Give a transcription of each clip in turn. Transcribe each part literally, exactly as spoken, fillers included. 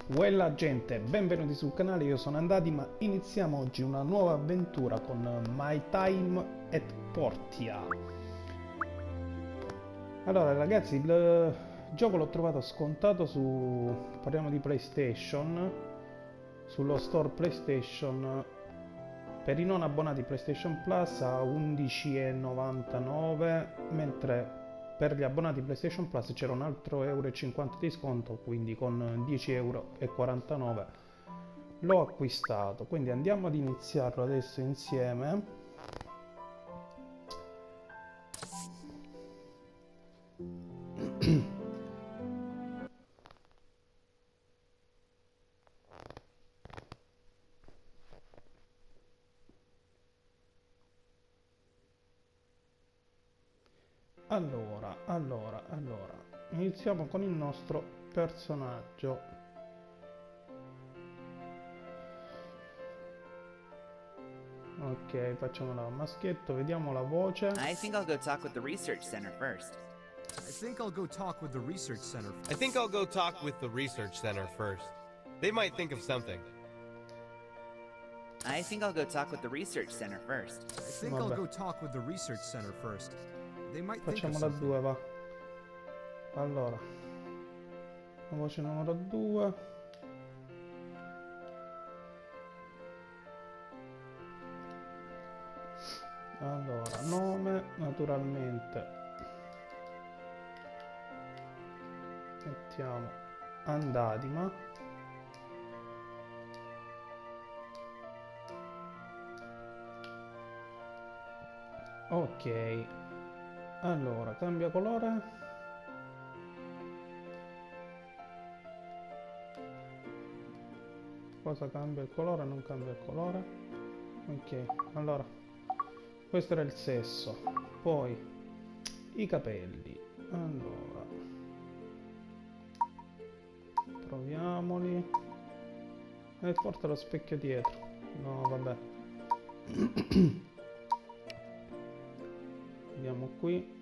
Uella gente, benvenuti sul canale, io sono Andati, ma iniziamo oggi una nuova avventura con My Time at Portia. Allora ragazzi, il gioco l'ho trovato scontato su, parliamo di PlayStation, sullo store PlayStation, per i non abbonati PlayStation Plus a undici e novantanove, mentre per gli abbonati PlayStation Plus c'era un altro euro e cinquanta di sconto, quindi con dieci euro e quarantanove l'ho acquistato. Quindi andiamo ad iniziarlo adesso insieme. Allora, allora, allora, iniziamo con il nostro personaggio. Ok, facciamo la maschietto, vediamo la voce. I think I'll go talk with the research center first. I think I'll go talk with the research center. I think I'll go talk with the research center first. They might think of something. I think I'll go talk with the research center first. I think I'll Vabbè. go talk with the research center first. They might think of Facciamo la something. due, va. Allora, la voce numero due. Allora, nome, naturalmente. Mettiamo Andadima. Ok. Allora, cambia colore. Cosa cambia il colore? Non cambia il colore. Ok, allora, questo era il sesso. Poi i capelli. Allora, proviamoli. E porta lo specchio dietro. No, vabbè. Andiamo qui.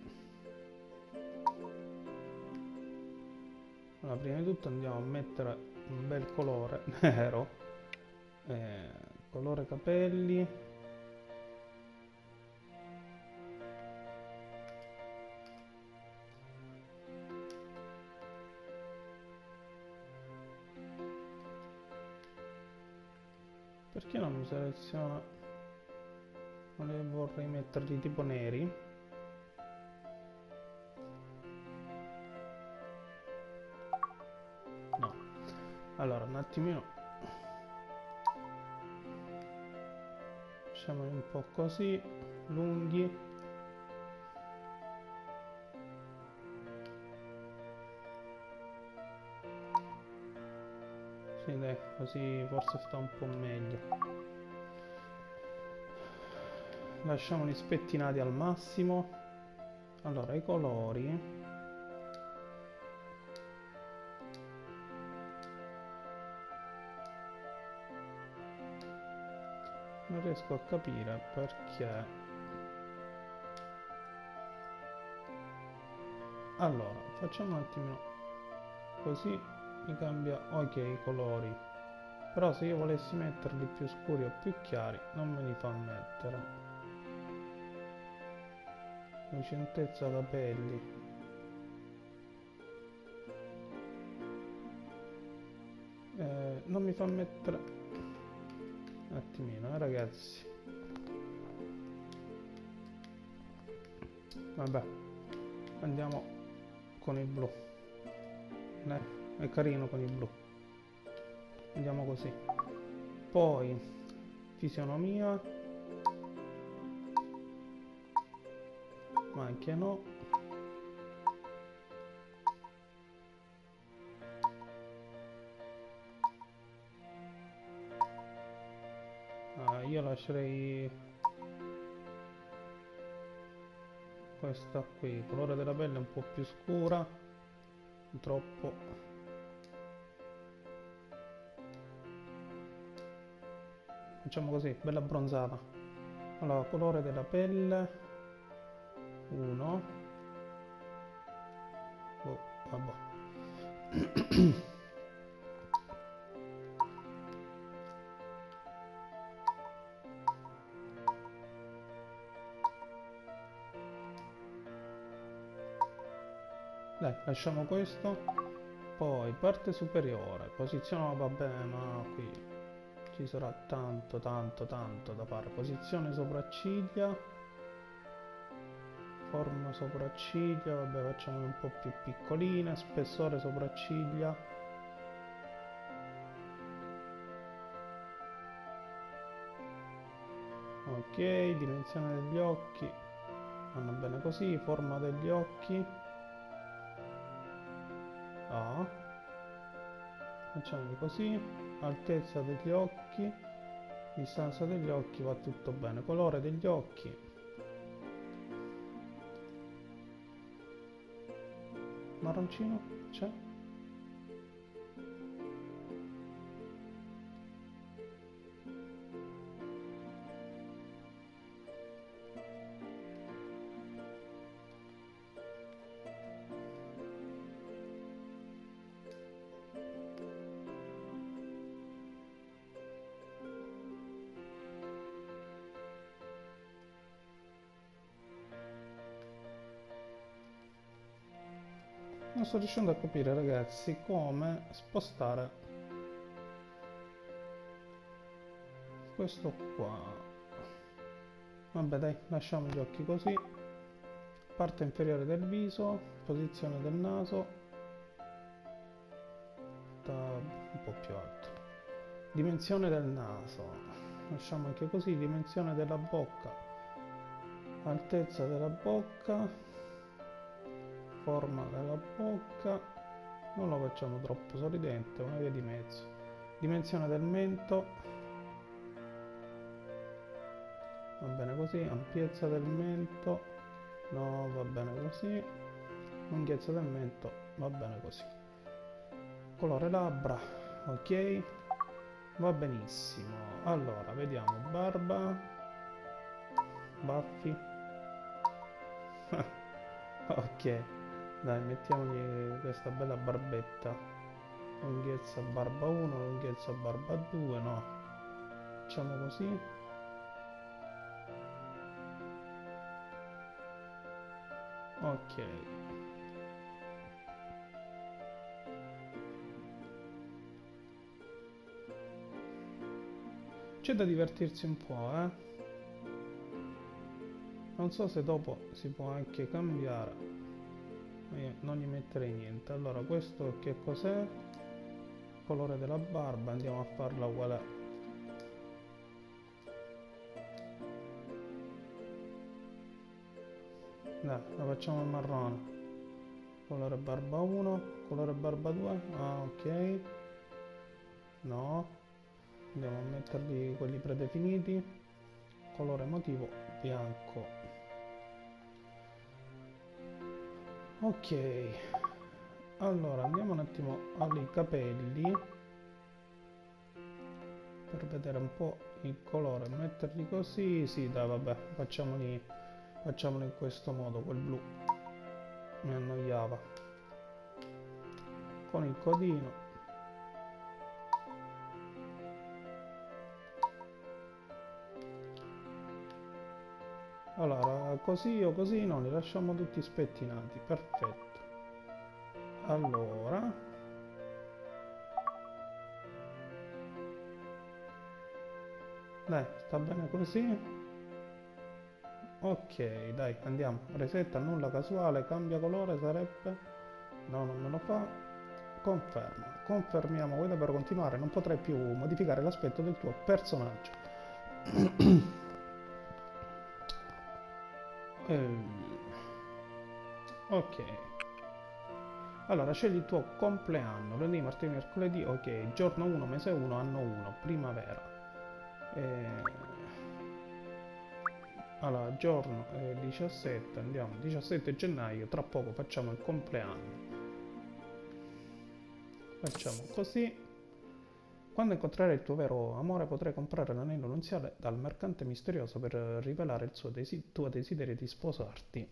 Allora, prima di tutto andiamo a mettere un bel colore nero. Eh, colore capelli. Perché non mi seleziona? Non le vorrei metterli tipo neri. No. Allora, un attimino. Facciamoli un po' così, lunghi. Sì, dai, così forse sta un po' meglio. Lasciamoli spettinati al massimo. Allora, i colori. Non riesco a capire perché. Allora, facciamo un attimino così, mi cambia, ok, i colori. Però se io volessi metterli più scuri o più chiari, non me li fa mettere. Lucentezza capelli. Eh, non mi fa mettere. Un attimino, eh, ragazzi. Vabbè, andiamo con il blu. Eh, è carino con il blu. Andiamo così. Poi fisionomia. Macchia no. Ah, io lascerei questa qui. Il colore della pelle è un po' più scura. Troppo. Facciamo così, bella abbronzata. Allora, colore della pelle uno. Oh, vabbè. Dai, lasciamo questo. Poi parte superiore, posizione, vabbè, ma qui ci sarà tanto tanto tanto da fare. Posizione sopracciglia, forma sopracciglia, vabbè, facciamole un po' più piccoline. Spessore sopracciglia, ok. Dimensione degli occhi vanno bene così. Forma degli occhi, ah, facciamoli così. Altezza degli occhi, distanza degli occhi, va tutto bene. Colore degli occhi, marroncino c'è. Non sto riuscendo a capire, ragazzi, come spostare questo qua. Vabbè, dai, lasciamo gli occhi così. Parte inferiore del viso, posizione del naso da un po' più alto. Dimensione del naso, lasciamo anche così. Dimensione della bocca, altezza della bocca, forma della bocca, non lo facciamo troppo sorridente, una via di mezzo. Dimensione del mento, va bene così. Ampiezza del mento, no, va bene così. Lunghezza del mento, va bene così. Colore labbra, ok, va benissimo. Allora, vediamo barba, baffi. Ok, dai, mettiamogli questa bella barbetta. Lunghezza barba uno, lunghezza barba due, no, facciamo così. Ok, c'è da divertirsi un po', eh. Non so se dopo si può anche cambiare, ma io non gli metterei niente. Allora, questo che cos'è? Colore della barba, andiamo a farla uguale. Dai, la facciamo in marrone. Colore barba uno, colore barba due, ah, ok. No, andiamo a metterli quelli predefiniti. Colore motivo bianco, ok. Allora andiamo un attimo ai capelli per vedere un po' il colore, metterli così. Sì, dai, vabbè, facciamoli facciamolo in questo modo. Quel blu mi annoiava. Con il codino, allora così o così, no, li lasciamo tutti spettinati, perfetto. Allora, dai, sta bene così. Ok, dai, andiamo. Resetta, nulla casuale, cambia colore, sarebbe. No, non me lo fa. Conferma. Confermiamo. Guarda, per continuare non potrai più modificare l'aspetto del tuo personaggio. eh. Ok. Allora, scegli il tuo compleanno, lunedì, martedì, mercoledì, ok, giorno uno, mese uno, anno uno, primavera. Eh, allora, giorno eh, diciassette, andiamo, diciassette gennaio, tra poco facciamo il compleanno. Facciamo così. Quando incontrerai il tuo vero amore potrai comprare l'anello nuziale dal mercante misterioso per rivelare il suo desi- tuo desiderio di sposarti.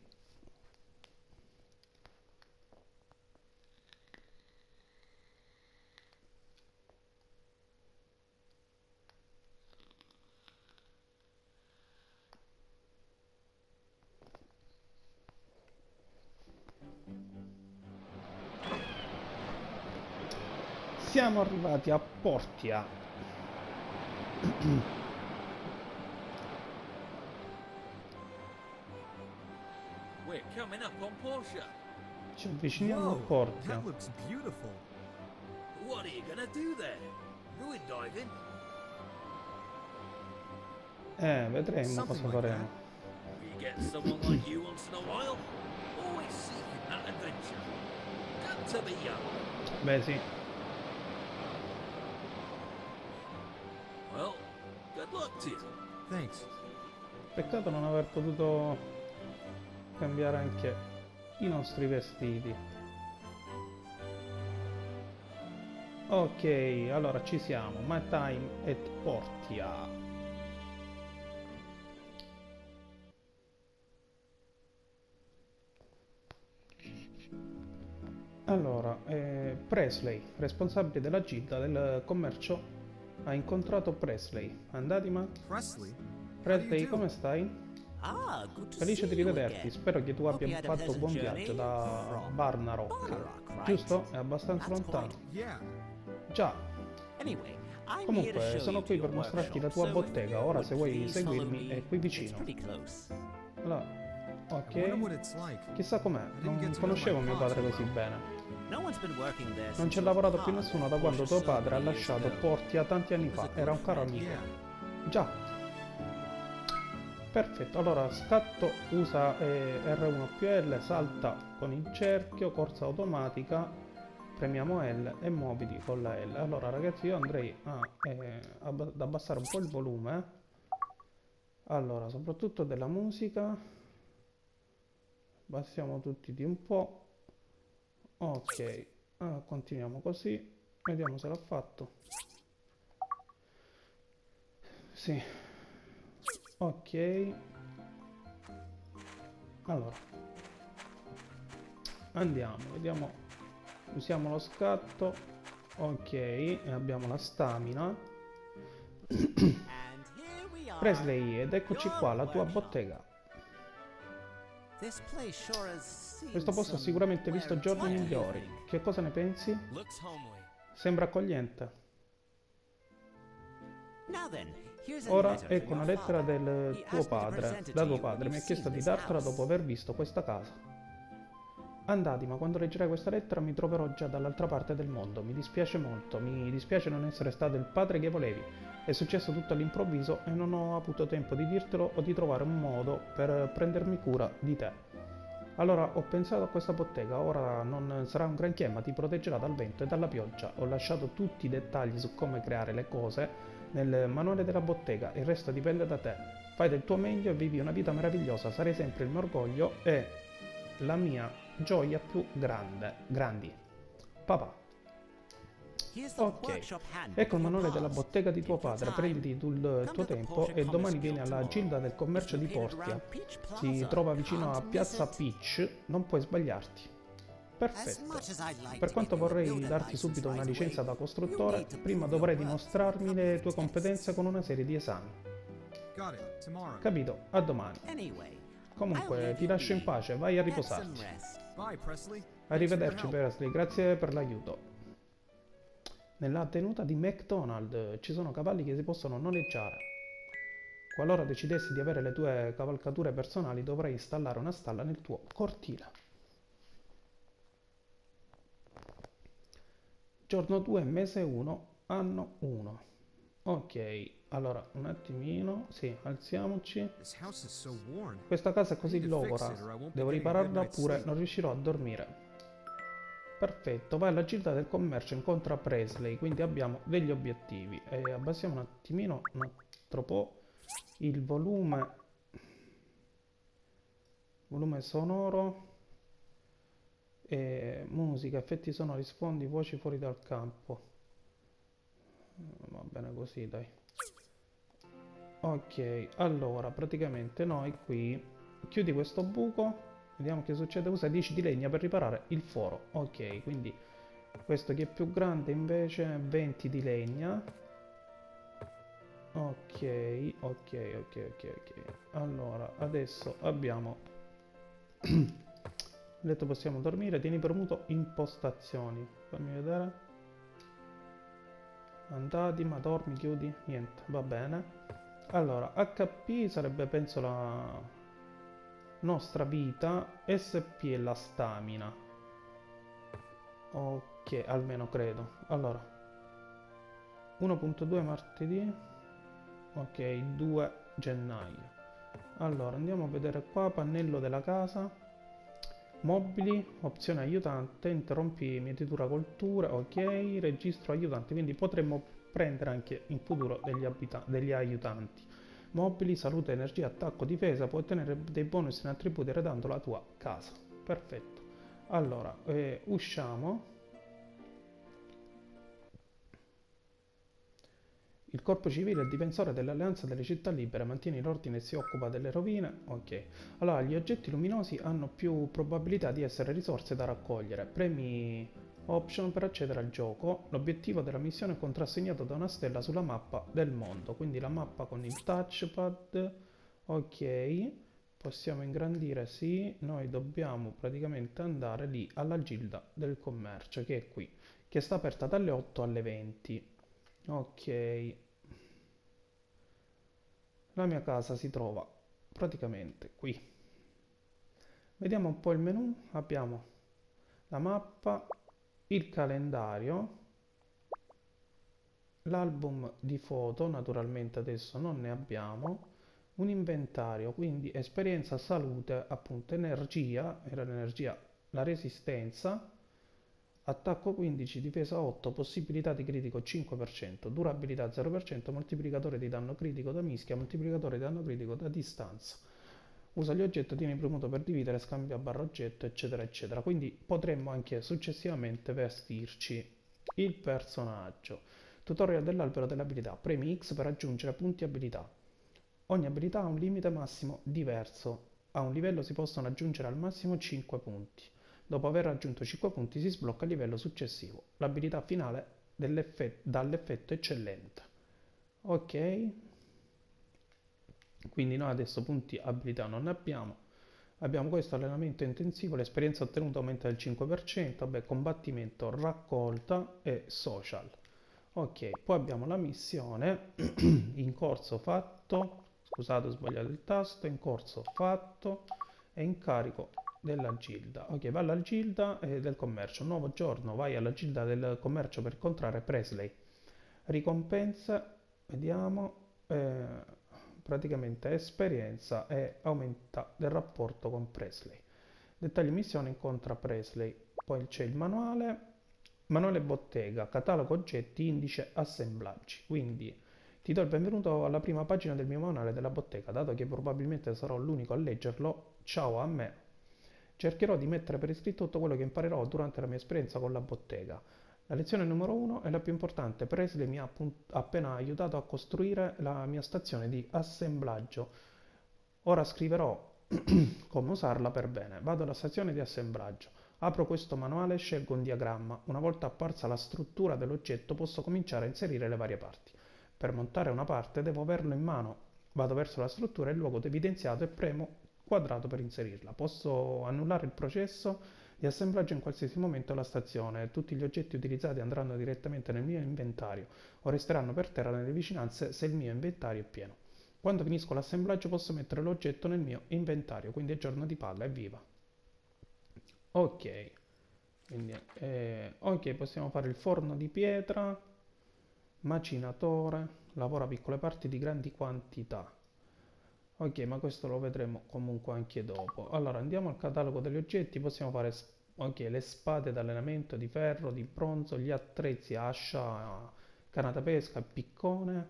Siamo arrivati a Portia. We're coming up on Portia. Ci avviciniamo a Whoa, Portia. that looks beautiful. What are you gonna do there? Ruin diving? Eh, vedremo Something cosa like faremo. You get someone like you once in a while? Always seeking that adventure. Good to be young. Beh, sì. Well, good luck to you. Thanks. Peccato non aver potuto cambiare anche i nostri vestiti. Ok, allora ci siamo. My time at Portia. Allora, eh, Presley, responsabile della gilda del commercio, ha incontrato Presley. Andati, Presley? Presley, come stai? Ah, good to Felice see di you rivederti, again. spero che tu Hope abbia you had a fatto un buon pleasant viaggio journey da from Barnarock, Barnarock, right? giusto? È abbastanza That's lontano. quite- Yeah. Già, Anyway, I'm here to comunque show sono you qui to per your mostrarti la workshop, tua so bottega, ora se vuoi please follow seguirmi me. è qui It's vicino. pretty close. Allora, I wonder what ok, it's like. chissà com'è, non conoscevo mio padre così bene. No one's been working there Non since c'è your lavorato più father nessuno da bought quando it tuo so padre ha many years lasciato ago. Portia tanti anni fa, era un caro amico. Yeah. Già. Perfetto, allora scatto usa eh, R uno più L, salta con il cerchio, corsa automatica, premiamo L e muoviti con la L. Allora ragazzi, io andrei a, eh, ab- ad abbassare un po' il volume. Allora, soprattutto della musica. Abbassiamo tutti di un po'. Ok, ah, continuiamo così. Vediamo se l'ha fatto. Sì. Ok. Allora. Andiamo, vediamo. Usiamo lo scatto. Ok, e abbiamo la stamina. And here we are. Presley, ed eccoci Your qua, la tua workshop. bottega. This place sure has seen Questo posto ha some sicuramente wear visto and giorni tear, migliori. I think. Che cosa ne pensi? Looks homely. Sembra accogliente. Now then, here's a Ora letter ecco from una your lettera father. del He tuo asked me to padre, present it da to tuo you when padre, mi ha you've chiesto seen di this dartela house. dopo aver visto questa casa. Andati, ma quando leggerai questa lettera mi troverò già dall'altra parte del mondo. Mi dispiace molto, mi dispiace non essere stato il padre che volevi. È successo tutto all'improvviso e non ho avuto tempo di dirtelo o di trovare un modo per prendermi cura di te. Allora ho pensato a questa bottega, ora non sarà un granché ma ti proteggerà dal vento e dalla pioggia. Ho lasciato tutti i dettagli su come creare le cose nel manuale della bottega, il resto dipende da te. Fai del tuo meglio e vivi una vita meravigliosa, sarai sempre il mio orgoglio e la mia gioia più grande. Grandi. Papà. Here's the Ok, workshop handbook ecco il for manuale della Paz. bottega di tuo Take your padre, time. prenditi tu il tuo tempo e domani vieni alla gilda del commercio di Portia. Si trova vicino a Piazza Peach, non puoi sbagliarti. Perfetto. Per quanto vorrei darti subito una licenza da costruttore, prima dovrai dimostrarmi le tue competenze con una serie di esami. Got it. Tomorrow. Capito? A domani. Anyway, Comunque ti lascio in pace, vai a riposarti. Bye, Presley. Arrivederci Presley, grazie per l'aiuto. Nella tenuta di McDonald ci sono cavalli che si possono noleggiare. Qualora decidessi di avere le tue cavalcature personali, dovrai installare una stalla nel tuo cortile. Giorno due, mese uno, anno uno. Ok, allora un attimino, sì, alziamoci. This house is so worn. Questa casa è così I need to fix logora, it or I won't be devo getting a good ripararla night's oppure sleep. non riuscirò a dormire. Perfetto, vai alla gilda del commercio, incontra Presley, quindi abbiamo degli obiettivi. E abbassiamo un attimino, un altro po', il volume, volume sonoro, e musica, effetti sonori, sfondi, voci fuori dal campo. Va bene così, dai. Ok, allora, praticamente noi qui, chiudi questo buco. Vediamo che succede, usa dieci di legna per riparare il foro. Ok, quindi questo che è più grande invece venti di legna. Ok, ok, ok, ok, ok. Allora, adesso abbiamo letto, possiamo dormire. Tieni premuto impostazioni. Fammi vedere. Andati, ma dormi, chiudi, niente, va bene. Allora, H P sarebbe penso la nostra vita, S P è la stamina. Ok, almeno credo. Allora, uno punto due martedì. Ok, due gennaio. Allora, andiamo a vedere qua, pannello della casa. Mobili, opzione aiutante, interrompi mietitura coltura, ok, registro aiutante, quindi potremmo prendere anche in futuro degli, abita- degli aiutanti. Mobili, salute, energia, attacco, difesa, puoi ottenere dei bonus in attributi eredando la tua casa. Perfetto. Allora, eh, usciamo. Il corpo civile è il difensore dell'alleanza delle città libere, mantiene l'ordine e si occupa delle rovine. Ok. Allora, gli oggetti luminosi hanno più probabilità di essere risorse da raccogliere. Premi option per accedere al gioco. L'obiettivo della missione è contrassegnato da una stella sulla mappa del mondo. Quindi la mappa con il touchpad. Ok. Possiamo ingrandire, sì. Noi dobbiamo praticamente andare lì alla Gilda del Commercio, che è qui, che sta aperta dalle otto alle venti. Ok. La mia casa si trova praticamente qui. Vediamo un po' il menu. Abbiamo la mappa, il calendario, l'album di foto, naturalmente adesso non ne abbiamo, un inventario, quindi esperienza, salute, appunto energia, era l'energia, la resistenza, attacco quindici, difesa otto, possibilità di critico cinque per cento, durabilità zero per cento, moltiplicatore di danno critico da mischia, moltiplicatore di danno critico da distanza. Usa gli oggetti, tieni premuto per dividere, scambia barra oggetto, eccetera, eccetera. Quindi potremmo anche successivamente vestirci il personaggio. Tutorial dell'albero delle abilità. Premi X per aggiungere punti abilità. Ogni abilità ha un limite massimo diverso. A un livello si possono aggiungere al massimo cinque punti. Dopo aver raggiunto cinque punti si sblocca il livello successivo. L'abilità finale dall'effetto eccellente. Ok. Quindi noi adesso punti abilità non ne abbiamo. Abbiamo questo allenamento intensivo, l'esperienza ottenuta aumenta del cinque per cento, vabbè, combattimento, raccolta e social. Ok, poi abbiamo la missione, in corso fatto, scusate ho sbagliato il tasto, in corso fatto e incarico della Gilda. Ok, va alla Gilda eh, del Commercio, un nuovo giorno, vai alla Gilda del Commercio per incontrare Presley. Ricompense, vediamo, eh, praticamente esperienza e aumenta del rapporto con Presley. Dettagli missione, incontra Presley. Poi c'è il manuale, manuale bottega, catalogo oggetti, indice assemblaggi. Quindi ti do il benvenuto alla prima pagina del mio manuale della bottega, dato che probabilmente sarò l'unico a leggerlo. Ciao a me. Cercherò di mettere per iscritto tutto quello che imparerò durante la mia esperienza con la bottega. La lezione numero uno è la più importante. Presley mi ha appena aiutato a costruire la mia stazione di assemblaggio. Ora scriverò come usarla per bene. Vado alla stazione di assemblaggio. Apro questo manuale e scelgo un diagramma. Una volta apparsa la struttura dell'oggetto posso cominciare a inserire le varie parti. Per montare una parte devo averlo in mano. Vado verso la struttura e il luogo evidenziato e premo quadrato per inserirla. Posso annullare il processo di assemblaggio in qualsiasi momento alla stazione. Tutti gli oggetti utilizzati andranno direttamente nel mio inventario o resteranno per terra nelle vicinanze se il mio inventario è pieno. Quando finisco l'assemblaggio posso mettere l'oggetto nel mio inventario, quindi è giorno di palla, evviva. Ok, quindi, eh, ok, possiamo fare il forno di pietra, macinatore, lavora piccole parti di grandi quantità. Ok, ma questo lo vedremo comunque anche dopo. Allora, andiamo al catalogo degli oggetti, possiamo fare ok, le spade d'allenamento di ferro, di bronzo, gli attrezzi, ascia, canna da pesca, piccone.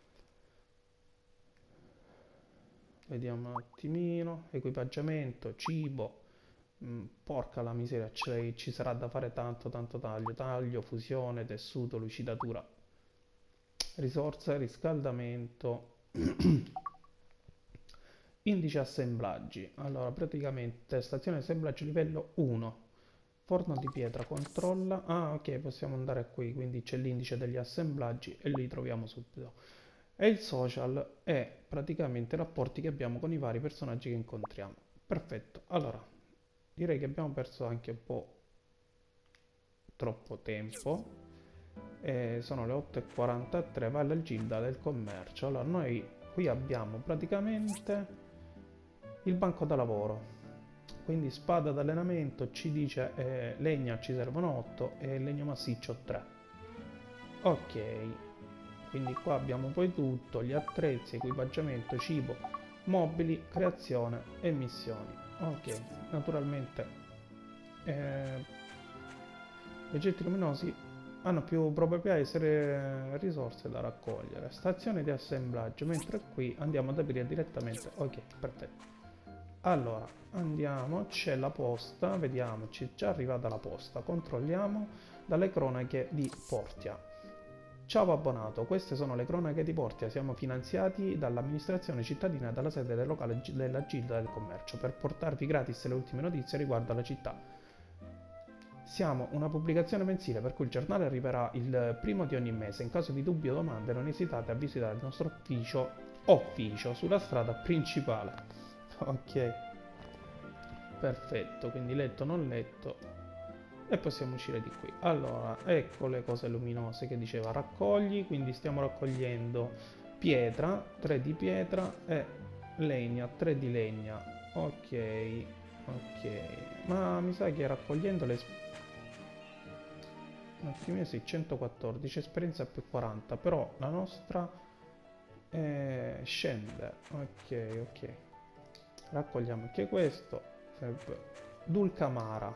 Vediamo un attimino, equipaggiamento, cibo, mm, porca la miseria, cioè, ci sarà da fare tanto tanto taglio, taglio, fusione, tessuto, lucidatura, risorse, riscaldamento. Indice assemblaggi. Allora, praticamente stazione assemblaggio livello uno. Forno di pietra, controlla. Ah, ok, possiamo andare qui, quindi c'è l'indice degli assemblaggi e li troviamo subito. E il social è praticamente i rapporti che abbiamo con i vari personaggi che incontriamo. Perfetto. Allora, direi che abbiamo perso anche un po' troppo tempo. e sono le otto e quarantatré, va alla Gilda del Commercio. Allora noi qui abbiamo praticamente il banco da lavoro, quindi spada d'allenamento ci dice eh, legna ci servono otto e legno massiccio tre. Ok, quindi qua abbiamo poi tutto, gli attrezzi, equipaggiamento, cibo, mobili, creazione e missioni. Ok, naturalmente eh, gli oggetti luminosi hanno più probabilità di essere risorse da raccogliere. Stazione di assemblaggio, mentre qui andiamo ad aprire direttamente. Ok, perfetto. Allora, andiamo, c'è la posta, vediamo, ci è già arrivata la posta, controlliamo dalle cronache di Portia. Ciao abbonato, queste sono le cronache di Portia, siamo finanziati dall'amministrazione cittadina e dalla sede del locale della Gilda del Commercio per portarvi gratis le ultime notizie riguardo alla città. Siamo una pubblicazione mensile per cui il giornale arriverà il primo di ogni mese. In caso di dubbi o domande non esitate a visitare il nostro ufficio, ufficio sulla strada principale. Ok, perfetto, quindi letto non letto e possiamo uscire di qui. Allora, ecco le cose luminose che diceva raccogli, quindi stiamo raccogliendo pietra, tre di pietra e legna, tre di legna. Ok, ok, ma mi sa che raccogliendo le un attimino, sì, centoquattordici, esperienza più quaranta, però la nostra eh, scende. Ok, ok. Raccogliamo anche questo. Dulcamara.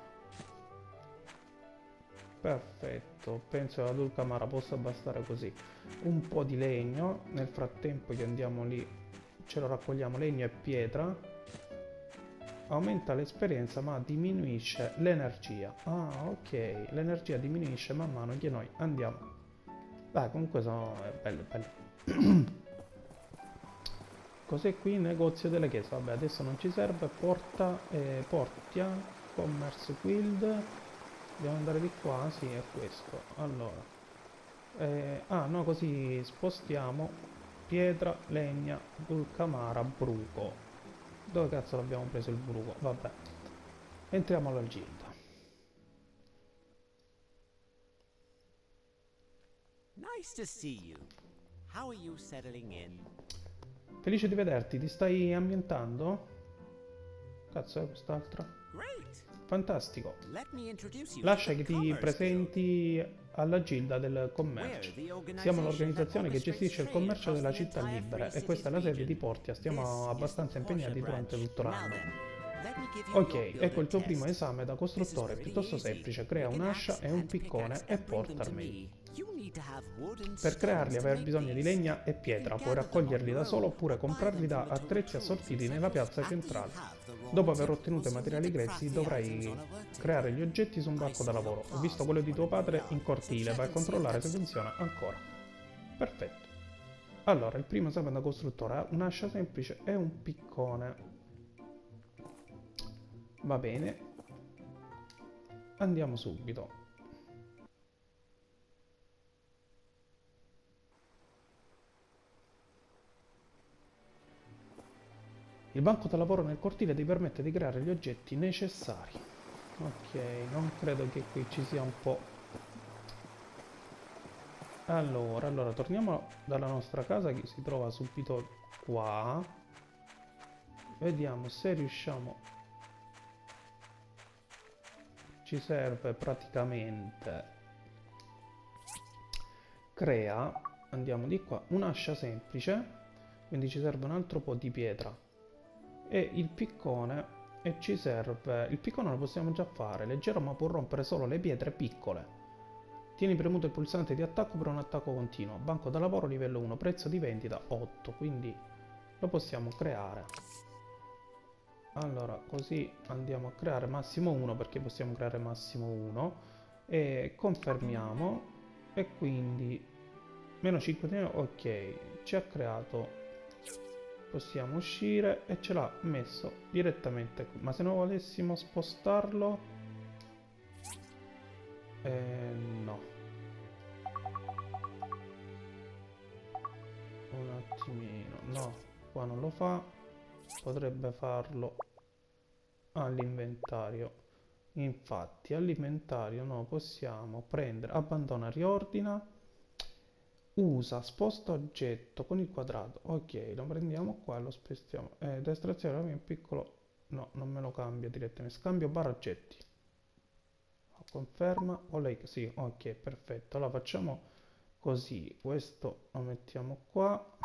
Perfetto, penso che la Dulcamara possa bastare così. Un po' di legno, nel frattempo che andiamo lì ce lo raccogliamo, legno e pietra. Aumenta l'esperienza ma diminuisce l'energia. Ah, ok, l'energia diminuisce man mano che noi andiamo. Dai, comunque sono belle, belle. Cos'è qui? Negozio delle chiese. Vabbè, adesso non ci serve. Porta, eh, Portia, Commerce Guild. Dobbiamo andare di qua? Sì, è questo. Allora. Eh, ah, no, così spostiamo. Pietra, legna, Dulcamara, bruco. Dove cazzo l'abbiamo preso il bruco? Vabbè. Entriamo alla Gilda. Nice to see you. How are you settling in? Felice di vederti, ti stai ambientando? Cazzo è quest'altra? Great. Fantastico. Let me introduce you Lascia to che the ti Commerce presenti alla Gilda del Commercio. Siamo l'organizzazione che gestisce il commercio della città libera e questa è la sede di Portia. Stiamo abbastanza impegnati durante tutto l'anno. Ok, ecco il tuo primo esame da costruttore, piuttosto semplice. Crea un'ascia e un piccone e portarmi. Per crearli aver bisogno di legna e pietra, puoi raccoglierli da solo oppure comprarli da attrezzi assortiti nella piazza centrale. Dopo aver ottenuto i materiali grezzi dovrai creare gli oggetti su un banco da lavoro. Ho visto quello di tuo padre in cortile, vai a controllare se funziona ancora. Perfetto. Allora, il primo esame da costruttore ha un'ascia semplice e un piccone. Va bene. Andiamo subito. Il banco da lavoro nel cortile ti permette di creare gli oggetti necessari. Ok, non credo che qui ci sia un po'. Allora, allora, torniamo dalla nostra casa che si trova subito qua. Vediamo se riusciamo. Ci serve praticamente. Crea, andiamo di qua, un'ascia semplice. Quindi ci serve un altro po' di pietra. E il piccone, e ci serve, il piccone lo possiamo già fare, leggero ma può rompere solo le pietre piccole. Tieni premuto il pulsante di attacco per un attacco continuo. Banco da lavoro livello uno, prezzo di vendita otto, quindi lo possiamo creare. Allora, così andiamo a creare massimo uno perché possiamo creare massimo uno e confermiamo e quindi meno cinque di ok, ci ha creato. Possiamo uscire e ce l'ha messo direttamente qui. Ma se non volessimo spostarlo eh, no, un attimino, no, qua non lo fa. Potrebbe farlo all'inventario. Infatti all'inventario noi possiamo prendere, abbandona, riordina, usa, sposta oggetto con il quadrato. Ok, lo prendiamo qua e lo spostiamo. Eh, da estrazione in piccolo, no, non me lo cambia direttamente. Scambio barra oggetti. Conferma o lei, sì, ok, perfetto. Allora facciamo così, questo lo mettiamo qua,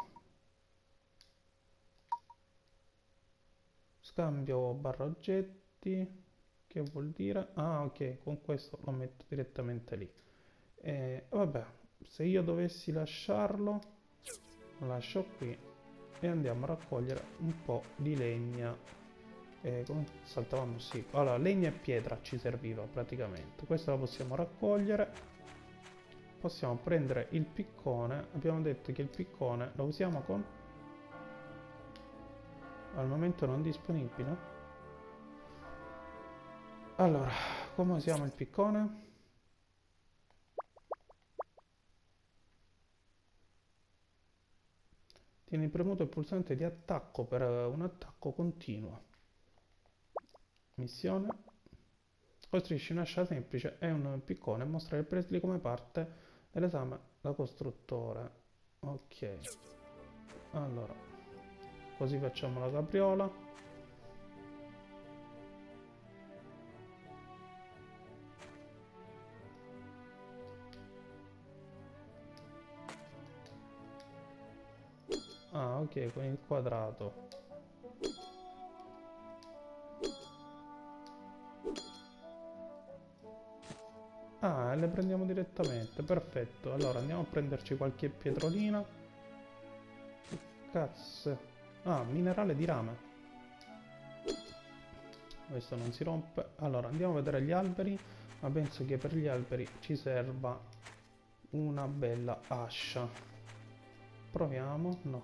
scambio barra oggetti, che vuol dire? Ah, ok, con questo lo metto direttamente lì. E vabbè, se io dovessi lasciarlo, lo lascio qui e andiamo a raccogliere un po' di legna. Eh, come saltavamo? Sì, allora legna e pietra ci serviva praticamente. Questo lo possiamo raccogliere. Possiamo prendere il piccone. Abbiamo detto che il piccone lo usiamo con al momento non disponibile. Allora, come usiamo il piccone? Tieni premuto il pulsante di attacco per un attacco continuo. Missione. Costruisci un'ascia semplice e un piccone e mostrare Presley come parte dell'esame da costruttore. Ok. Allora, così facciamo la capriola. Ah, ok, con il quadrato. Ah, le prendiamo direttamente, perfetto. Allora andiamo a prenderci qualche pietrolina. Che cazzo? Ah, minerale di rame. Questo non si rompe. Allora andiamo a vedere gli alberi, ma penso che per gli alberi ci serva una bella ascia. Proviamo, no.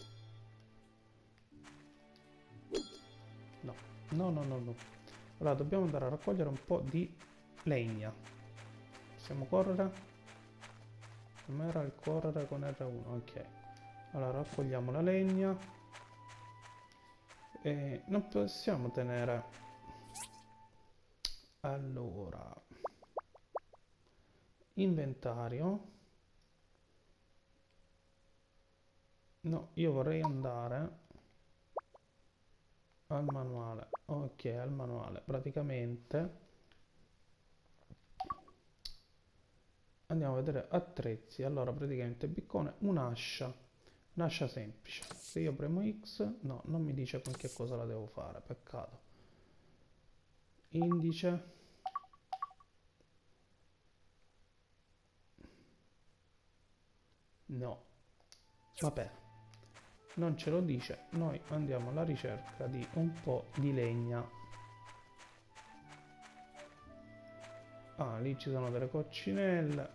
No, no, no, no, no. Allora dobbiamo andare a raccogliere un po' di legna. Possiamo correre? Com'era il correre con R uno? Ok. Allora raccogliamo la legna. E non possiamo tenere... Allora... Inventario. No, io vorrei andare al manuale. Ok, al manuale. Praticamente... Andiamo a vedere attrezzi. Allora praticamente piccone, un'ascia, un'ascia semplice. Se io premo X, no, non mi dice con che cosa la devo fare, peccato. Indice. No, vabbè, non ce lo dice. Noi andiamo alla ricerca di un po' di legna. Ah, lì ci sono delle coccinelle.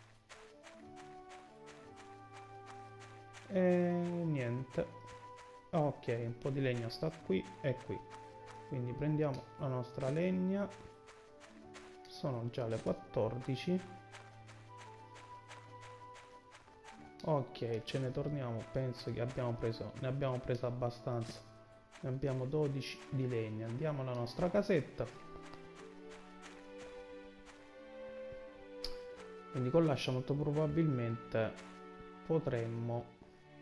E niente. Ok, un po' di legna sta qui e qui. Quindi prendiamo la nostra legna. Sono già le quattordici. Ok, ce ne torniamo. Penso che abbiamo preso, ne abbiamo preso abbastanza. Ne abbiamo dodici di legna. Andiamo alla nostra casetta. Quindi con l'ascia molto probabilmente potremmo...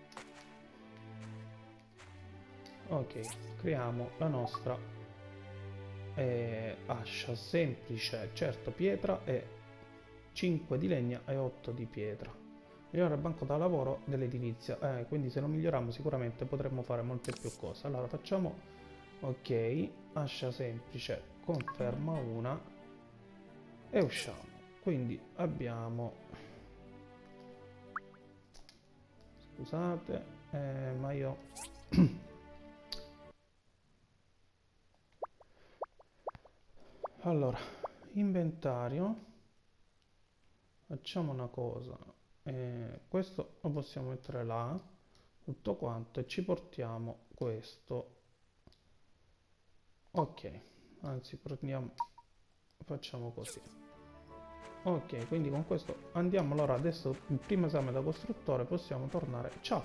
Ok, creiamo la nostra eh, ascia semplice, certo pietra e cinque di legna e otto di pietra. Migliorare il banco da lavoro dell'edilizia, eh, quindi se lo miglioriamo sicuramente potremmo fare molte più cose. Allora facciamo, ok, ascia semplice, conferma una e usciamo. Quindi abbiamo, scusate, eh, ma io allora inventario, facciamo una cosa, eh, questo lo possiamo mettere là tutto quanto e ci portiamo questo. Ok, anzi prendiamo, facciamo così. Ok, quindi con questo andiamo. Allora adesso il primo esame da costruttore, possiamo tornare. Ciao,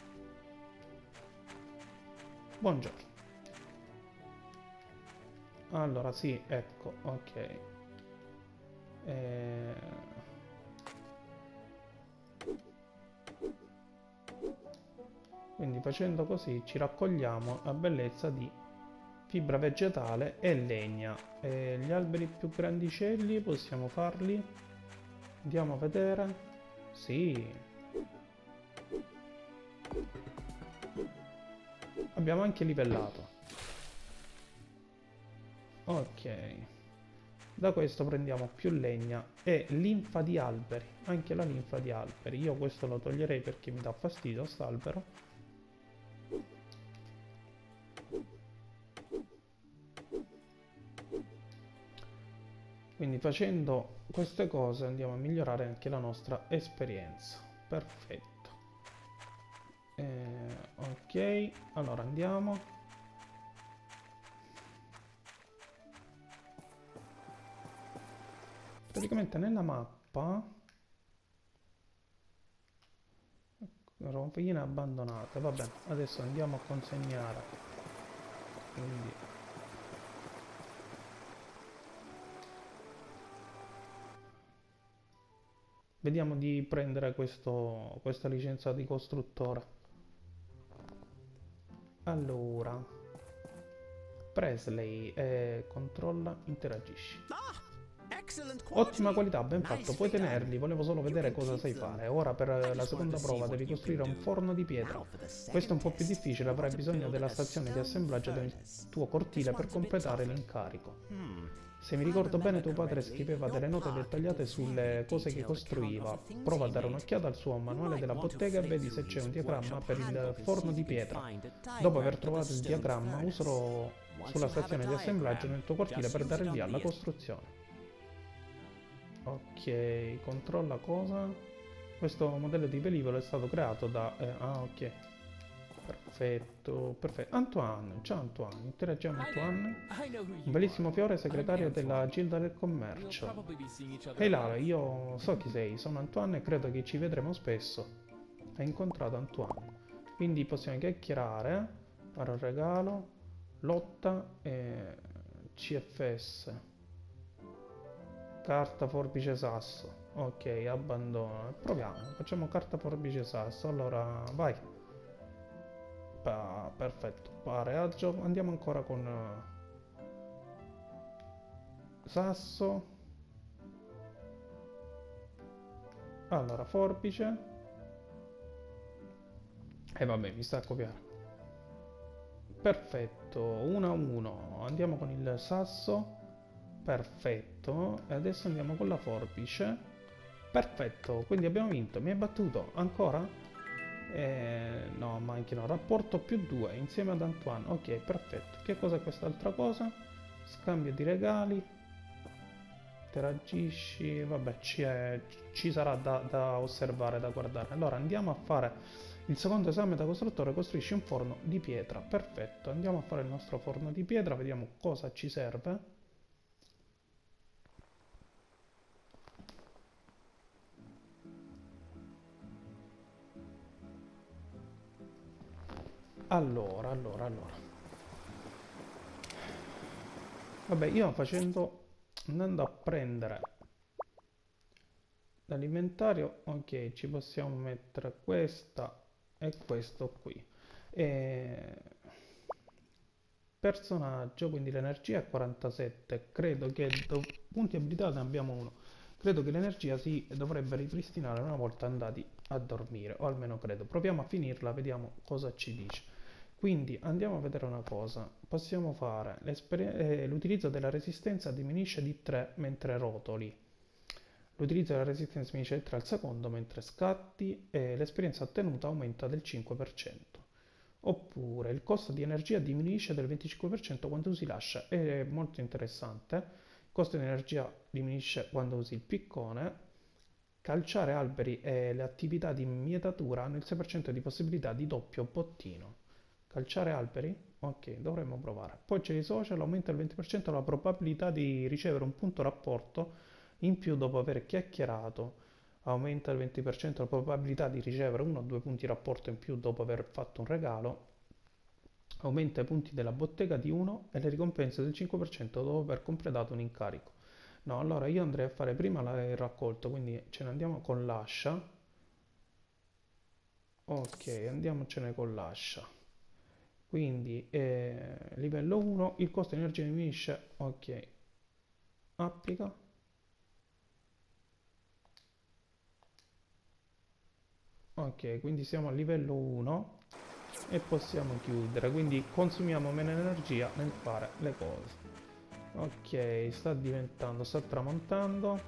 buongiorno. Allora, sì, ecco, ok. Eh... Quindi facendo così ci raccogliamo la bellezza di fibra vegetale e legna. E gli alberi più grandicelli possiamo farli? Andiamo a vedere. Sì. Abbiamo anche livellato. Ok. Da questo prendiamo più legna e linfa di alberi. Anche la linfa di alberi. Io questo lo toglierei perché mi dà fastidio st'albero. Quindi facendo queste cose andiamo a migliorare anche la nostra esperienza. Perfetto. Eh, ok, allora andiamo. Praticamente nella mappa rovine abbandonate. Va bene, adesso andiamo a consegnare. Quindi vediamo di prendere questo, questa licenza di costruttore. Allora, Presley, eh, controlla, interagisci. Ottima qualità, ben fatto, puoi tenerli, volevo solo vedere cosa sai fare. Ora per la seconda prova devi costruire un forno di pietra. Questo è un po' più difficile, avrai bisogno della stazione di assemblaggio del tuo cortile per completare l'incarico. Se mi ricordo bene tuo padre scriveva delle note dettagliate sulle cose che costruiva. Prova a dare un'occhiata al suo manuale della bottega e vedi se c'è un diagramma per il forno di pietra. Dopo aver trovato il diagramma, usalo sulla stazione di assemblaggio nel tuo cortile per dare il via alla costruzione. Ok, controlla cosa? Questo modello di velivolo è stato creato da... Eh, ah, ok. Perfetto, perfetto. Antoine, ciao Antoine, interagiamo Antoine. Un bellissimo fiore, segretario della Gilda del Commercio. Ehi Lara, io so chi sei, sono Antoine e credo che ci vedremo spesso. Hai incontrato Antoine. Quindi possiamo chiacchierare, fare un regalo, lotta e C F S. Carta, forbice, sasso. Ok, abbandono. Proviamo, facciamo carta, forbice, sasso. Allora, vai. Pa, perfetto. Pareggio. Andiamo ancora con uh, sasso. Allora, forbice. E vabbè, mi sta a copiare. Perfetto, uno a uno. Andiamo con il sasso. Perfetto, e adesso andiamo con la forbice. Perfetto, quindi abbiamo vinto. Mi hai battuto ancora? Eh, no, ma anche no. Rapporto più due insieme ad Antoine. Ok, perfetto. Che cos'è quest'altra cosa? Scambio di regali. Interagisci. Vabbè, ci, è, ci sarà da, da osservare, da guardare. Allora andiamo a fare il secondo esame da costruttore. Costruisci un forno di pietra. Perfetto, andiamo a fare il nostro forno di pietra. Vediamo cosa ci serve. Allora, allora, allora. Vabbè, io facendo, andando a prendere dall'inventario, ok, ci possiamo mettere questa e questo qui. E... personaggio, quindi l'energia è quarantasette, credo che do... punti abilità ne abbiamo uno. Credo che l'energia si dovrebbe ripristinare una volta andati a dormire, o almeno credo. Proviamo a finirla, vediamo cosa ci dice. Quindi andiamo a vedere una cosa, possiamo fare eh, l'utilizzo della resistenza diminuisce di tre mentre rotoli, l'utilizzo della resistenza diminuisce di tre al secondo mentre scatti e l'esperienza ottenuta aumenta del cinque per cento. Oppure il costo di energia diminuisce del venticinque per cento quando usi l'ascia, è molto interessante, il costo di energia diminuisce quando usi il piccone, calciare alberi e le attività di mietatura hanno il sei per cento di possibilità di doppio bottino. Calciare alberi? Ok, dovremmo provare. Poi c'è i social, aumenta il venti per cento la probabilità di ricevere un punto rapporto in più dopo aver chiacchierato. Aumenta il venti per cento la probabilità di ricevere uno o due punti rapporto in più dopo aver fatto un regalo. Aumenta i punti della bottega di uno e le ricompense del cinque per cento dopo aver completato un incarico. No, allora io andrei a fare prima la- il raccolto, quindi ce ne andiamo con l'ascia. Ok, andiamocene con l'ascia. Quindi eh, livello uno, il costo di energia diminuisce. Ok, applica. Ok, quindi siamo a livello uno e possiamo chiudere, quindi consumiamo meno energia nel fare le cose. Ok, sta diventando, sta tramontando.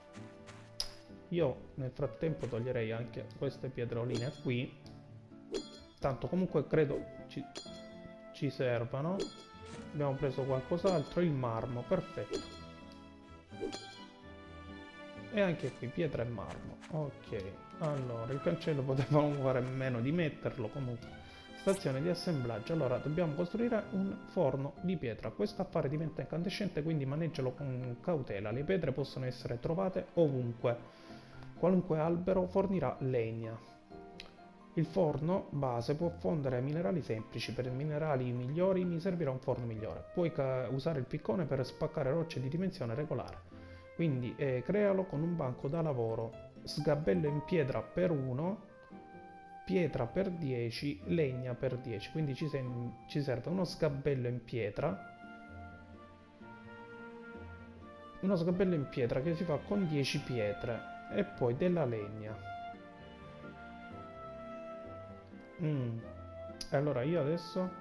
Io nel frattempo toglierei anche queste pietroline qui, tanto comunque credo ci, ci servano. Abbiamo preso qualcos'altro, il marmo, perfetto. E anche qui pietra e marmo. Ok, allora il cancello potevamo fare meno di metterlo comunque. Stazione di assemblaggio. Allora dobbiamo costruire un forno di pietra. Questo affare diventa incandescente, quindi maneggialo con cautela. Le pietre possono essere trovate ovunque. Qualunque albero fornirà legna. Il forno base può fondere minerali semplici. Per minerali migliori mi servirà un forno migliore. Puoi usare il piccone per spaccare rocce di dimensione regolare. Quindi eh, crealo con un banco da lavoro. Sgabello in pietra per uno, pietra per dieci, legna per dieci. Quindi ci, ci serve uno sgabello in pietra. Uno sgabello in pietra che si fa con dieci pietre. E poi della legna. Mm. Allora io adesso...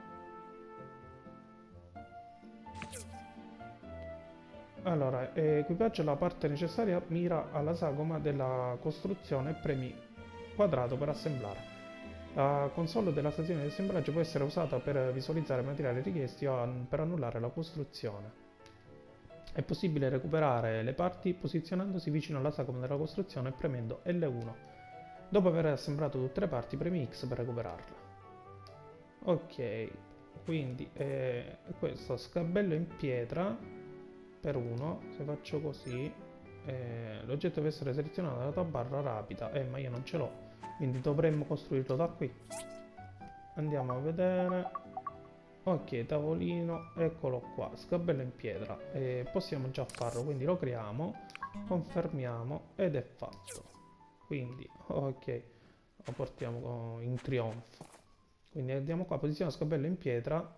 Allora, eh, equipaggio la parte necessaria, mira alla sagoma della costruzione e premi quadrato per assemblare. La console della stazione di assemblaggio può essere usata per visualizzare i materiali richiesti o per annullare la costruzione. È possibile recuperare le parti posizionandosi vicino alla sagoma della costruzione e premendo L uno. Dopo aver assemblato tutte le parti, premi X per recuperarla. Ok, quindi eh, questo scabello in pietra per uno, se faccio così, eh, l'oggetto deve essere selezionato dalla tua barra rapida, eh ma io non ce l'ho, quindi dovremmo costruirlo da qui. Andiamo a vedere. Ok, tavolino, eccolo qua, scabello in pietra, eh, possiamo già farlo, quindi lo creiamo, confermiamo ed è fatto. Quindi, ok, lo portiamo in trionfo. Quindi andiamo qua, posizione scabello in pietra.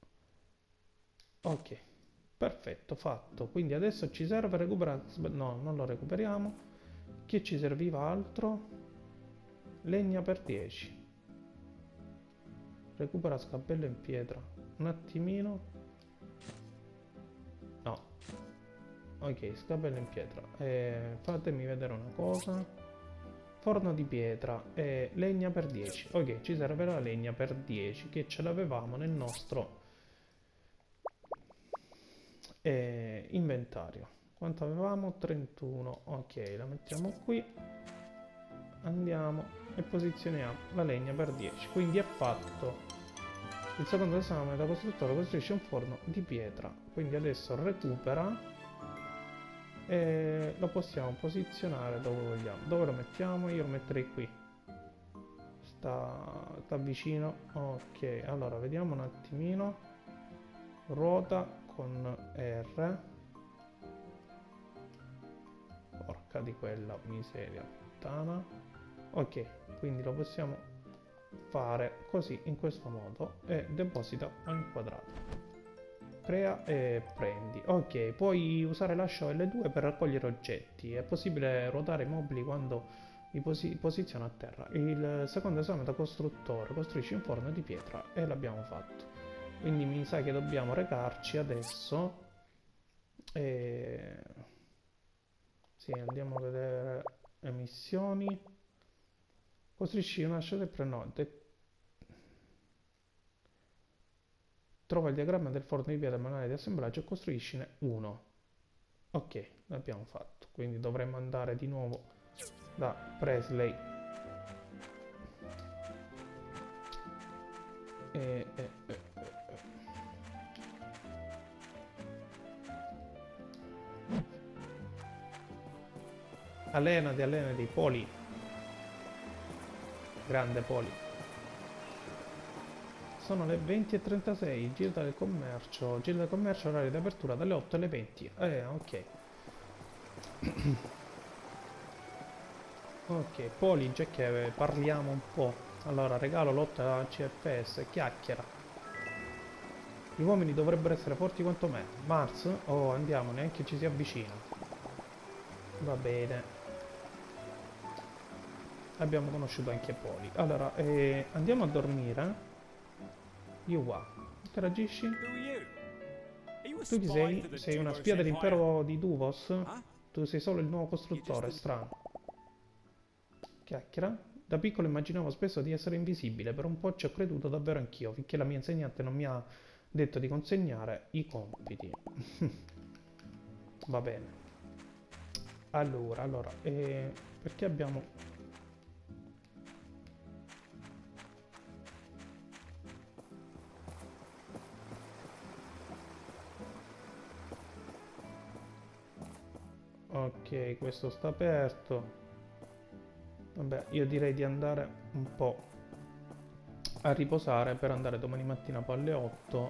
Ok, perfetto, fatto. Quindi adesso ci serve recuperare... No, non lo recuperiamo. Che ci serviva altro? Legna per dieci. Recupera scabello in pietra. Un attimino. No. Ok, scabello in pietra. Eh, fatemi vedere una cosa. Forno di pietra. Eh, legna per dieci. Ok, ci serve la legna per dieci. Che ce l'avevamo nel nostro eh, inventario. Quanto avevamo? trentuno. Ok, la mettiamo qui. Andiamo e posizioniamo la legna per dieci. Quindi è fatto. Il secondo esame da costruttore costruisce un forno di pietra. Quindi adesso recupera e lo possiamo posizionare dove vogliamo. Dove lo mettiamo? Io lo metterei qui. Sta, sta vicino. Ok, allora vediamo un attimino. Ruota con R. Porca di quella miseria puttana. Ok, quindi lo possiamo fare così, in questo modo, e deposita ogni quadrato. Crea e prendi. Ok, puoi usare l'ascia L due per raccogliere oggetti. È possibile ruotare i mobili quando li posi posiziona a terra. Il secondo esame da costruttore: costruisci un forno di pietra, e l'abbiamo fatto. Quindi mi sa che dobbiamo recarci adesso e... sì, andiamo a vedere emissioni. Costruisci una scelta prenote. Trova il diagramma del forno di pietra manuale di assemblaggio e costruiscine uno. Ok, l'abbiamo fatto. Quindi dovremmo andare di nuovo da Presley. E, e, e, e. Allenati, allenati, Poli. Grande Poli. sono le venti e trentasei, Gilda del Commercio, Gilda del Commercio, orario di apertura dalle otto alle venti. Eh, ok. Ok, Poli, già che parliamo un po'. Allora, regalo lotta C F S, chiacchiera. Gli uomini dovrebbero essere forti quanto me. Mars? Oh, andiamo, neanche ci si avvicina. Va bene. Abbiamo conosciuto anche Poli. Allora, eh, andiamo a dormire. Io qua. Interagisci? Who are you? Are you a Tu chi spy sei? for the Sei una Duvos spia Empire? dell'impero di Duvos? Huh? Tu sei solo il nuovo costruttore, strano. Chiacchiera? Da piccolo immaginavo spesso di essere invisibile, per un po' ci ho creduto davvero anch'io, finché la mia insegnante non mi ha detto di consegnare i compiti. Va bene. Allora, allora, eh, perché abbiamo... Ok, questo sta aperto. Vabbè, io direi di andare un po' a riposare per andare domani mattina poi alle otto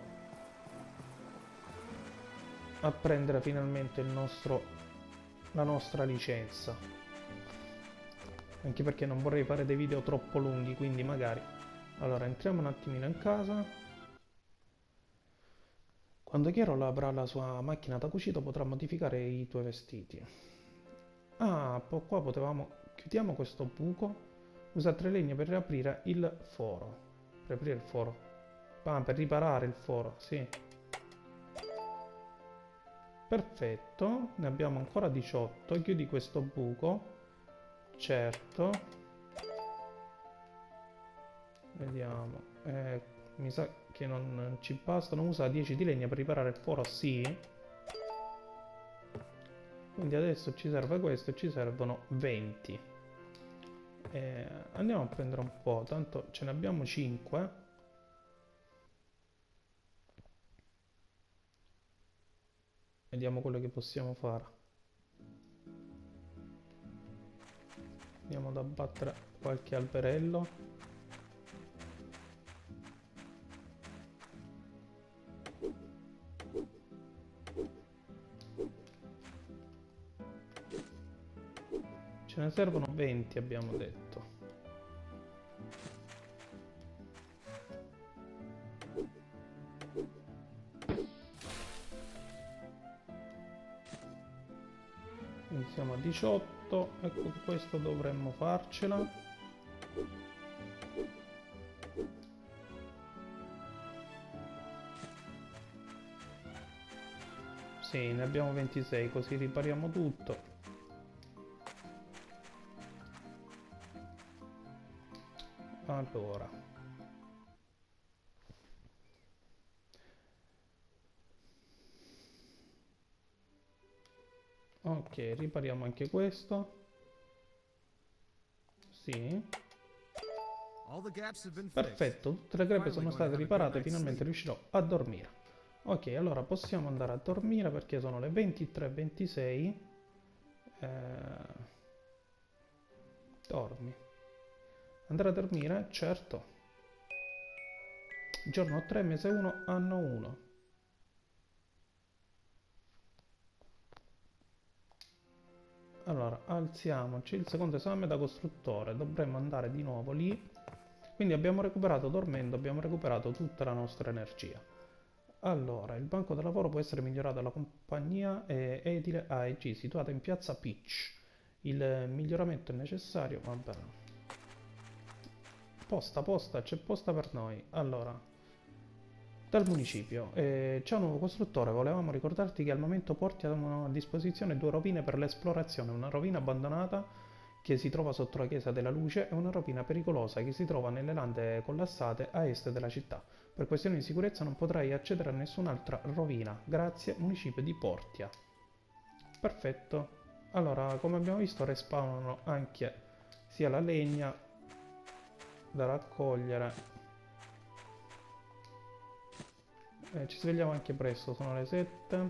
a prendere finalmente il nostro, la nostra licenza. Anche perché non vorrei fare dei video troppo lunghi, quindi magari... Allora, entriamo un attimino in casa. Quando Chiaro avrà la sua macchina da cucito potrà modificare i tuoi vestiti. Ah, po qua potevamo... Chiudiamo questo buco. Usa tre legna per riaprire il foro. Per aprire il foro. Ah, per riparare il foro, sì. Perfetto. Ne abbiamo ancora diciotto. Chiudi questo buco. Certo. Vediamo. Eh, mi sa che non ci bastano. Usa dieci di legna per riparare il foro, sì. Quindi adesso ci serve questo e ci servono venti. Eh, andiamo a prendere un po', tanto ce ne abbiamo cinque. Vediamo quello che possiamo fare. Andiamo ad abbattere qualche alberello. Ce ne servono venti, abbiamo detto. Quindi siamo a diciotto e con questo dovremmo farcela. Sì, ne abbiamo ventisei, così ripariamo tutto. Allora, ok, ripariamo anche questo. Sì. All the gaps have been fixed. Perfetto, tutte le crepe sono state riparate, finalmente riuscirò a dormire. Ok, allora possiamo andare a dormire perché sono le ventitré e ventisei. Eh... Dormi. Andare a dormire? Certo. Giorno tre, mese uno, anno uno. Allora, alziamoci. Il secondo esame da costruttore. Dovremmo andare di nuovo lì. Quindi abbiamo recuperato, dormendo, abbiamo recuperato tutta la nostra energia. Allora, il banco da lavoro può essere migliorato dalla compagnia edile A E G, situata in piazza Peach. Il miglioramento è necessario. Va bene. Posta, posta, c'è posta per noi. Allora, dal municipio. Eh, c'è un nuovo costruttore. Volevamo ricordarti che al momento portiamo a disposizione due rovine per l'esplorazione. Una rovina abbandonata che si trova sotto la chiesa della luce e una rovina pericolosa che si trova nelle lande collassate a est della città. Per questioni di sicurezza non potrai accedere a nessun'altra rovina. Grazie, municipio di Portia. Perfetto. Allora, come abbiamo visto, respawnano anche sia la legna da raccogliere. Eh, ci svegliamo anche presto, sono le sette.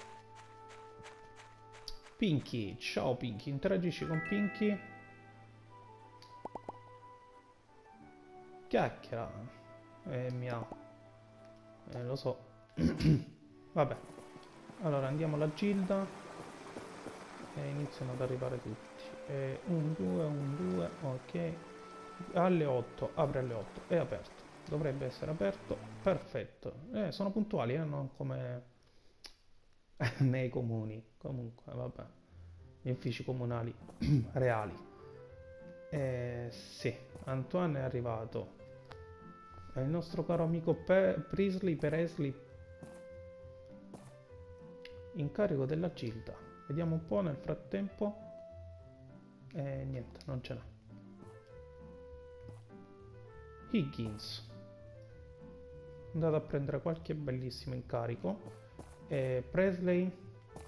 Pinky, ciao Pinky, interagisci con Pinky. Chiacchiera. Eh, mia. Eh, lo so. Vabbè. Allora andiamo alla Gilda. E iniziano ad arrivare tutti. Eh, un, due, un, due, ok. Alle otto, apre alle otto. È aperto. Dovrebbe essere aperto. Perfetto. Eh, sono puntuali, eh, non come nei comuni. Comunque, vabbè. Gli uffici comunali reali. Eh, sì, Antoine è arrivato. È il nostro caro amico Pe Priestley Presley, incarico della Gilda. Vediamo un po' nel frattempo. E niente, non ce n'è. Higgins. Andato a prendere qualche bellissimo incarico. E Presley.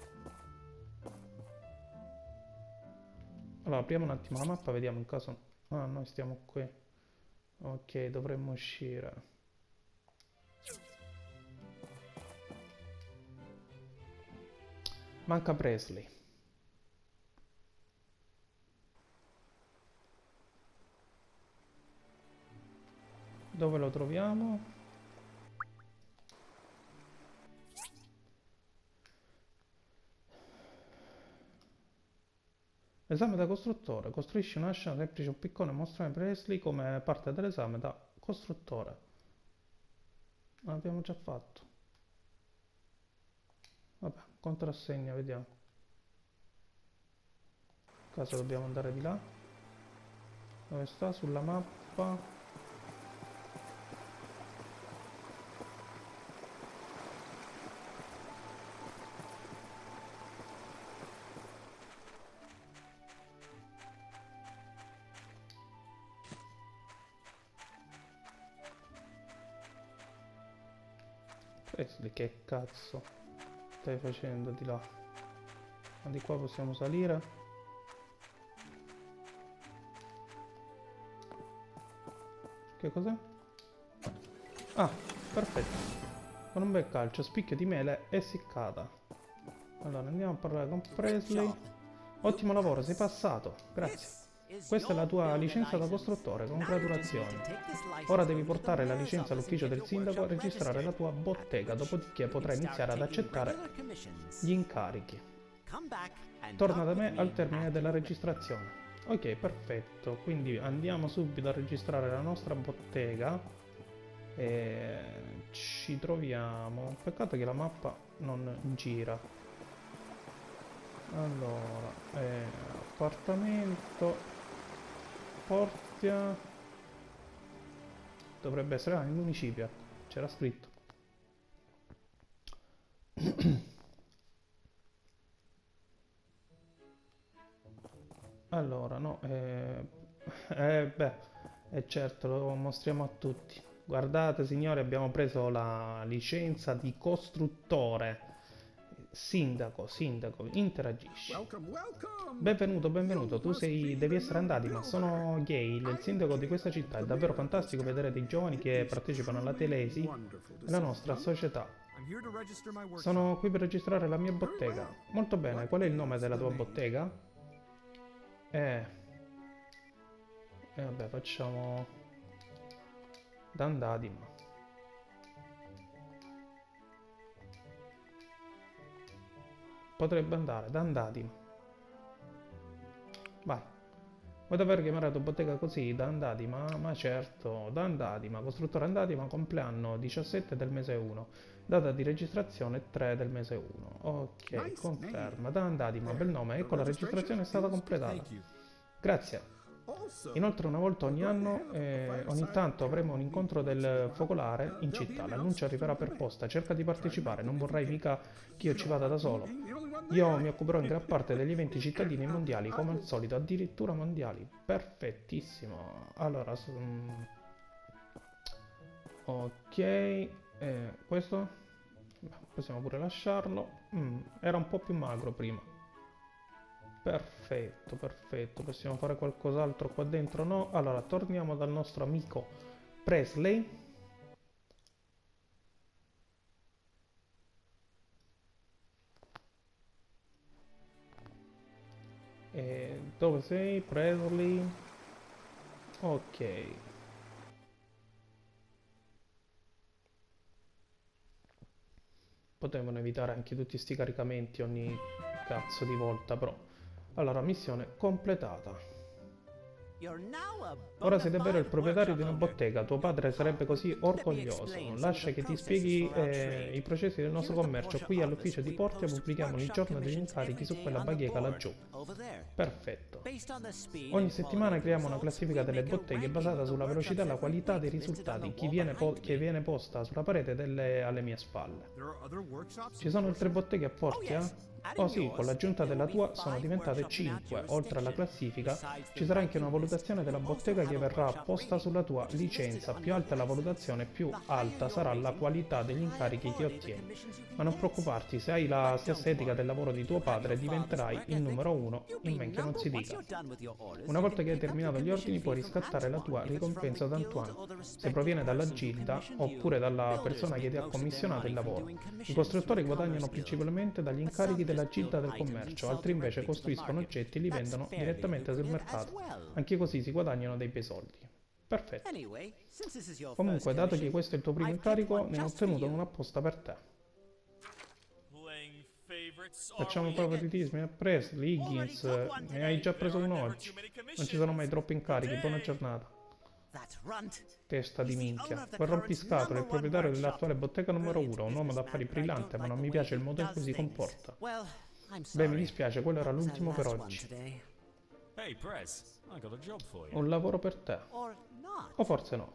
Allora, apriamo un attimo la mappa, vediamo in caso... Ah, noi stiamo qui. Ok, dovremmo uscire. Manca Presley. Dove lo troviamo? Esame da costruttore. Costruisci una scena semplice o piccone e mostra Presley come parte dell'esame da costruttore. L'abbiamo già fatto. Vabbè, contrassegna, vediamo. In caso dobbiamo andare di là. Dove sta? Sulla mappa. Presley, che cazzo stai facendo di là? Ma di qua possiamo salire? Che cos'è? Ah, perfetto. Con un bel calcio, spicchio di mele essiccata. Allora, andiamo a parlare con Presley. Ottimo lavoro, sei passato. Grazie. Questa è la tua licenza da costruttore, congratulazioni. Ora devi portare la licenza all'ufficio del sindaco e registrare la tua bottega, dopodiché potrai iniziare ad accettare gli incarichi. Torna da me al termine della registrazione. Ok, perfetto, quindi andiamo subito a registrare la nostra bottega e ci troviamo. Peccato che la mappa non gira. Allora, eh, appartamento Portia, dovrebbe essere ah, il municipio, c'era scritto. Allora, no, eh, eh beh, è certo, lo mostriamo a tutti. Guardate signori, abbiamo preso la licenza di costruttore. Sindaco, sindaco, interagisci. Welcome, welcome. Benvenuto, benvenuto. Tu sei, devi essere andati, ma sono Gale, il sindaco di questa città. È davvero fantastico vedere dei giovani che partecipano alla Telesi e alla nostra società. I'm here to register my workshop. Sono qui per registrare la mia bottega. Molto bene, qual è il nome della tua bottega? Eh... E vabbè, facciamo... Dandadima. Potrebbe andare, Dandadima. Vai. Vuoi davvero chiamare la tua bottega così? Dandadima? Ma certo, Dandadima. Costruttore Dandadima, compleanno diciassette del mese uno. Data di registrazione tre del mese uno. Ok, conferma. Dandadima, bel nome. Ecco, la registrazione è stata completata. Grazie. Inoltre una volta ogni anno, eh, ogni tanto avremo un incontro del focolare in città. L'annuncio arriverà per posta. Cerca di partecipare, non vorrai mica che io ci vada da solo. Io mi occuperò in gran parte degli eventi cittadini e mondiali, come al solito, addirittura mondiali. Perfettissimo. Allora, mm, ok, eh, questo possiamo pure lasciarlo. Mm, era un po' più magro prima. Perfetto, perfetto. Possiamo fare qualcos'altro qua dentro? No? Allora, torniamo dal nostro amico Presley. E dove sei, Presley? Ok. potevano evitare anche tutti sti caricamenti ogni cazzo di volta, però. Allora, missione completata. You're now a Ora sei davvero il bona fide proprietario di una workshop owner. bottega, tuo padre sarebbe così orgoglioso. Lascia che ti spieghi eh, i processi del nostro commercio. Qui all'ufficio di Portia pubblichiamo ogni giorno degli incarichi su quella bacheca laggiù. Over there. Perfetto. Based on the speed Ogni and settimana quality creiamo una results, classifica we delle make a botteghe ranking basata of the sulla velocità e la workshops qualità dei every week listed on risultati the chi wall viene po- behind che me. viene posta sulla parete delle- alle mie spalle. There are other workshops? Ci sono altre botteghe a Portia? Oh sì, con l'aggiunta della tua sono diventate cinque. Oltre alla classifica ci sarà anche una valutazione della bottega che verrà posta sulla tua licenza. Più alta è la valutazione, più alta sarà la qualità degli incarichi che ottieni. Ma non preoccuparti, se hai la stessa etica del lavoro di tuo padre diventerai il numero uno, in men che non si dica. Una volta che hai terminato gli ordini puoi riscattare la tua ricompensa da Antoine, se proviene dalla gilda oppure dalla persona che ti ha commissionato il lavoro. I costruttori guadagnano principalmente dagli incarichi della gilda del commercio, altri invece costruiscono oggetti e li vendono direttamente sul mercato. Anche così si guadagnano dei bei soldi. Perfetto. Comunque, dato che questo è il tuo primo incarico, ne ho ottenuto uno apposta per te. Playing favorites, Facciamo are we? favoritismi a Presley, Higgins, ne hai già preso uno oggi. Non ci sono mai troppi incarichi, buona giornata. Testa di minchia. Quel rompiscatole è il proprietario dell'attuale bottega numero uno, un uomo d'affari brillante, ma non mi piace il modo in cui si comporta. Beh, mi dispiace, quello era l'ultimo per oggi. Hey, Prez, I got a job for you. Un lavoro per te. O forse no.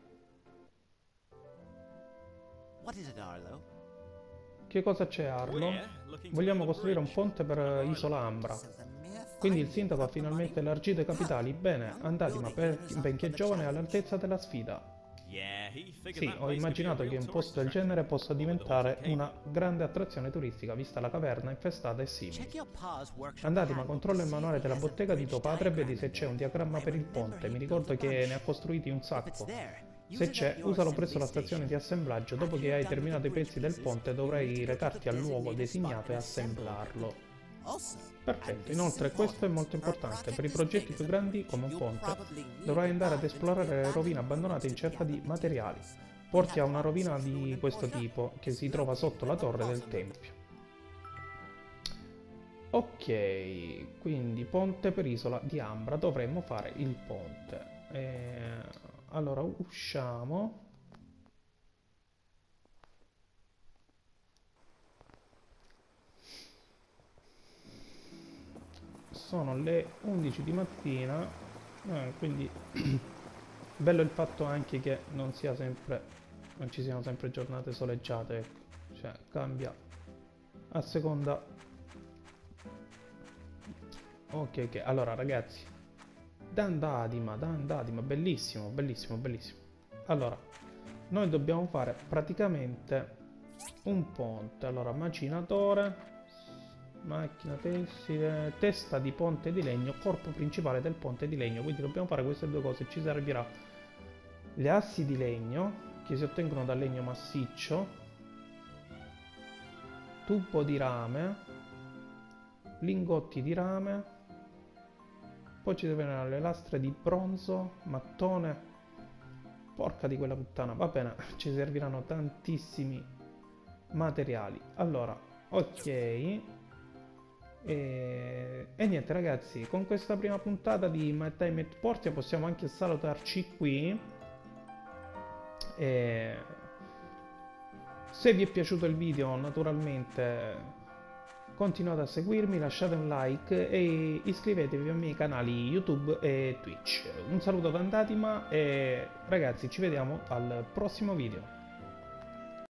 What is it, Arlo? Che cosa c'è, Arlo? Vogliamo costruire un ponte per Isola Ambra. Quindi il sindaco ha finalmente elargito i capitali. Bene, andati, ma per, benché giovane è all'altezza della sfida. Sì, ho immaginato che un posto del genere possa diventare una grande attrazione turistica, vista la caverna infestata e simili. Andati, ma controlla il manuale della bottega di tuo padre e vedi se c'è un diagramma per il ponte. Mi ricordo che ne ha costruiti un sacco. Se c'è, usalo presso la stazione di assemblaggio. Dopo che hai terminato i pezzi del ponte, dovrai recarti al luogo designato e assemblarlo. Perfetto, inoltre questo è molto importante. Per i progetti più grandi, come un ponte, dovrai andare ad esplorare le rovine abbandonate in cerca di materiali. Porti a una rovina di questo tipo, che si trova sotto la torre del tempio. Ok, quindi ponte per Isola di Ambra, dovremmo fare il ponte. E... Allora, usciamo. Sono le undici di mattina, eh, quindi bello il fatto anche che non sia sempre, non ci siano sempre giornate soleggiate, ecco. Cioè cambia a seconda. Ok, ok, allora ragazzi, Dandadima, Dandadima, bellissimo, bellissimo, bellissimo. Allora, noi dobbiamo fare praticamente un ponte. Allora, macinatore, macchina tessile, testa di ponte di legno, corpo principale del ponte di legno. Quindi dobbiamo fare queste due cose. Ci servirà le assi di legno che si ottengono dal legno massiccio, tubo di rame, lingotti di rame, poi ci servono le lastre di bronzo, mattone. Porca di quella puttana, va bene, ci serviranno tantissimi materiali. Allora, ok. E, e niente ragazzi, con questa prima puntata di My Time at Portia possiamo anche salutarci qui. E se vi è piaciuto il video, naturalmente continuate a seguirmi, lasciate un like e iscrivetevi ai miei canali YouTube e Twitch. Un saluto da Dandadima e ragazzi, ci vediamo al prossimo video.